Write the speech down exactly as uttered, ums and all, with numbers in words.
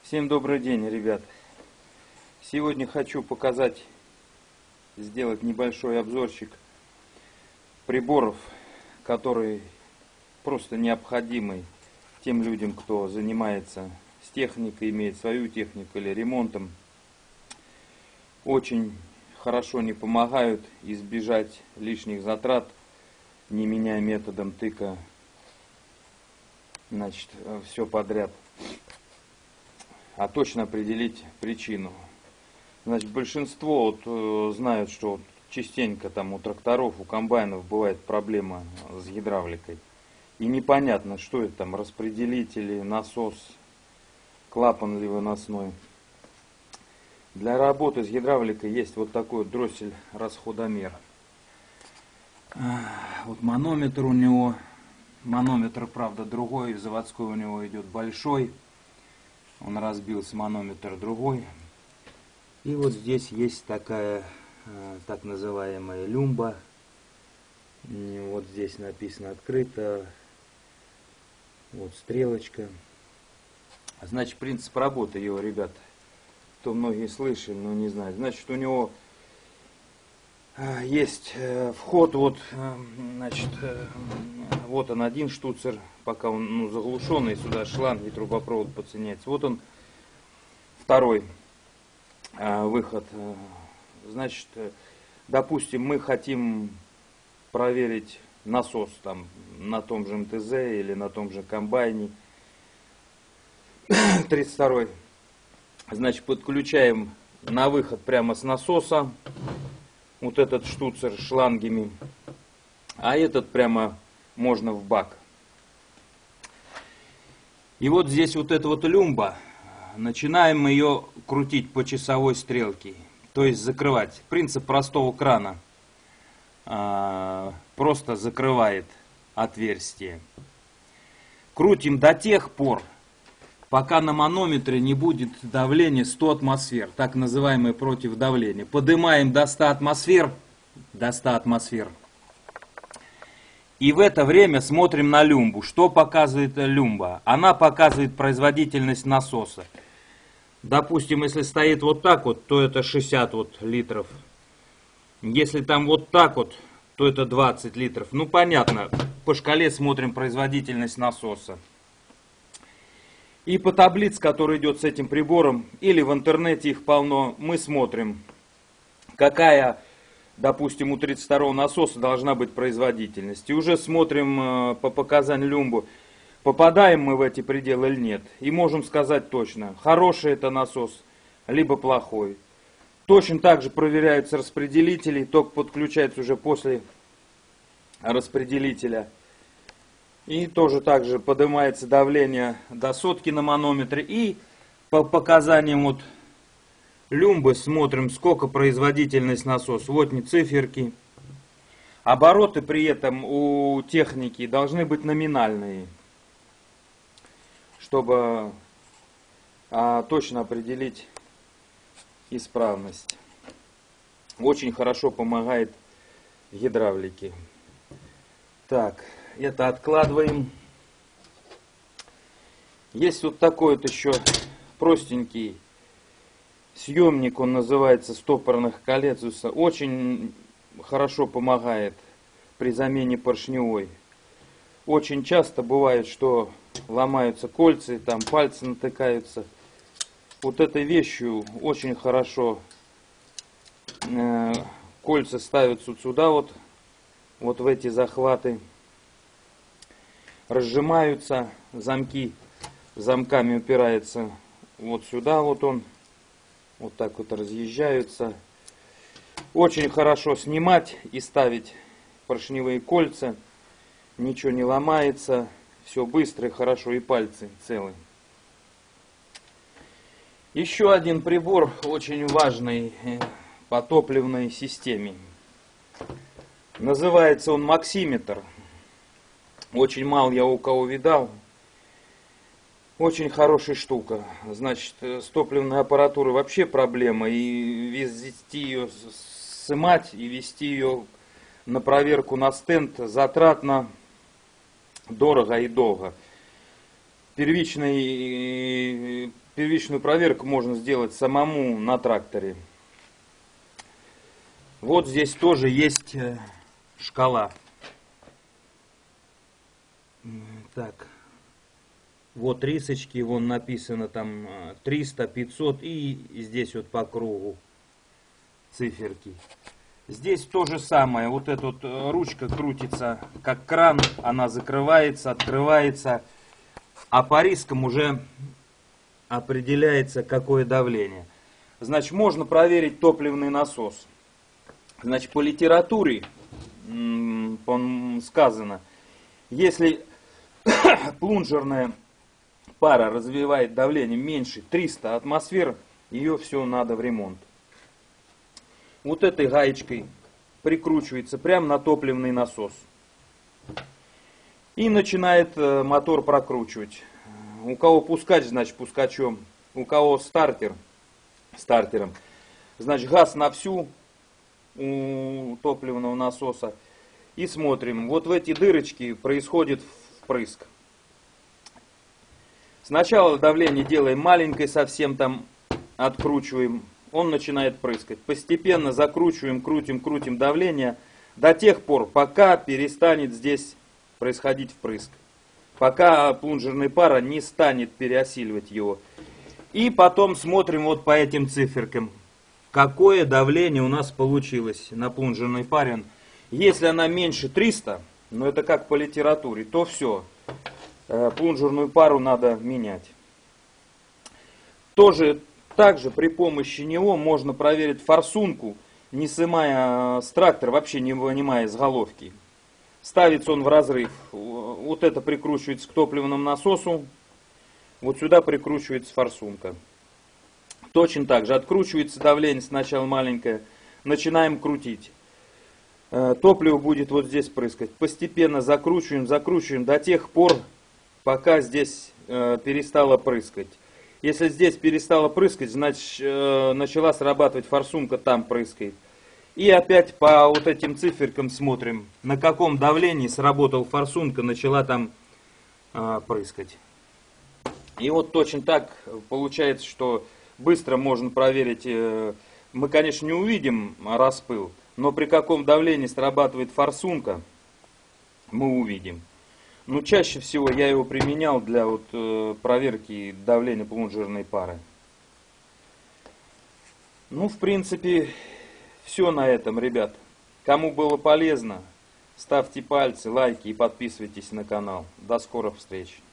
Всем добрый день, ребят. Сегодня хочу показать, сделать небольшой обзорчик приборов, которые просто необходимы тем людям, кто занимается с техникой, имеет свою технику или ремонтом. Очень хорошо не помогают избежать лишних затрат, не меняя методом тыка, значит, все подряд, а точно определить причину. Значит, большинство вот, э, знают, что вот, частенько там у тракторов, у комбайнов бывает проблема с гидравликой. И непонятно, что это там, распределители, насос, клапан ли выносной. Для работы с гидравликой есть вот такой вот дроссель-расходомер. Вот манометр у него. Манометр, правда, другой, заводской у него идет большой. Он разбился, манометр другой. И вот здесь есть такая так называемая люмба. Вот здесь написано открыто. Вот стрелочка. Значит, принцип работы его, ребят, то многие слышали, но не знают. Значит, у него есть вход, вот, значит, вот он один штуцер, пока он ну, заглушенный, сюда шланг и трубопровод подсоединяется. Вот он второй выход. Значит, допустим, мы хотим проверить насос там на том же эм тэ зэ или на том же комбайне. тридцать второй. Значит, подключаем на выход прямо с насоса вот этот штуцер с шлангами, а этот прямо можно в бак. И вот здесь вот эта вот люмба, начинаем мы ее крутить по часовой стрелке, то есть закрывать. Принцип простого крана. Просто закрывает отверстие. Крутим до тех пор, пока на манометре не будет давления сто атмосфер, так называемое против давления. Поднимаем до ста атмосфер, до ста атмосфер. И в это время смотрим на люмбу. Что показывает люмба? Она показывает производительность насоса. Допустим, если стоит вот так вот, то это шестьдесят вот литров. Если там вот так вот, то это двадцать литров. Ну, понятно, по шкале смотрим производительность насоса. И по таблице, которая идет с этим прибором, или в интернете их полно, мы смотрим, какая, допустим, у тридцать второго насоса должна быть производительность. И уже смотрим по показанию люмбу, попадаем мы в эти пределы или нет. И можем сказать точно, хороший это насос, либо плохой. Точно так же проверяются распределители, ток подключается уже после распределителя. И тоже так же поднимается давление до сотки на манометре. И по показаниям вот люмбы смотрим, сколько производительность насоса. Вот не циферки. Обороты при этом у техники должны быть номинальные, чтобы а, точно определить исправность. Очень хорошо помогает в гидравлике. Так, это откладываем. Есть вот такой вот еще простенький съемник, он называется стопорных колец. Очень хорошо помогает при замене поршневой. Очень часто бывает, что ломаются кольца, и там пальцы натыкаются. Вот этой вещью очень хорошо э, кольца ставятся вот сюда вот, вот в эти захваты, разжимаются, замки замками упираются вот сюда вот он, вот так вот разъезжаются. Очень хорошо снимать и ставить поршневые кольца, ничего не ломается, все быстро и хорошо, и пальцы целые. Еще один прибор, очень важный по топливной системе. Называется он максиметр. Очень мало я у кого видал. Очень хорошая штука. Значит, с топливной аппаратурой вообще проблема. И вести ее, сымать и вести ее на проверку на стенд затратно, дорого и долго. первичный, первичную проверку можно сделать самому на тракторе. Вот здесь тоже есть шкала. Так, вот рисочки, вон написано там триста, пятьсот, и здесь вот по кругу циферки. Здесь то же самое, вот эта вот ручка крутится как кран, она закрывается, открывается, а по рискам уже определяется какое давление. Значит, можно проверить топливный насос. Значит, по литературе сказано, если плунжерная пара развивает давление меньше триста атмосфер, ее все надо в ремонт. Вот этой гаечкой прикручивается прямо на топливный насос. И начинает мотор прокручивать. У кого пускач, значит пускачом. У кого стартер, стартером. Значит, газ на всю у топливного насоса. И смотрим. Вот в эти дырочки происходит впрыск. Сначала давление делаем маленькое, совсем там откручиваем. Он начинает прыскать. Постепенно закручиваем, крутим, крутим давление до тех пор, пока перестанет здесь происходить впрыск. Пока плунжерная пара не станет переосиливать его. И потом смотрим вот по этим циферкам, какое давление у нас получилось на плунжерной паре. Если она меньше триста, ну это как по литературе, то все. Плунжерную пару надо менять. Тоже также при помощи него можно проверить форсунку, не снимая с трактора, вообще не вынимая из головки. Ставится он в разрыв. Вот это прикручивается к топливному насосу. Вот сюда прикручивается форсунка. Точно так же откручивается давление сначала маленькое. Начинаем крутить. Топливо будет вот здесь прыскать. Постепенно закручиваем, закручиваем до тех пор, пока здесь перестало прыскать. Если здесь перестало прыскать, значит начала срабатывать форсунка, там прыскает. И опять по вот этим циферкам смотрим, на каком давлении сработала форсунка, начала там э, прыскать. И вот точно так получается, что быстро можно проверить. Э, мы, конечно, не увидим распыл, но при каком давлении срабатывает форсунка, мы увидим. Но чаще всего я его применял для вот, э, проверки давления плунжерной пары. Ну, в принципе... Все на этом, ребят. Кому было полезно, ставьте пальцы, лайки и подписывайтесь на канал. До скорых встреч.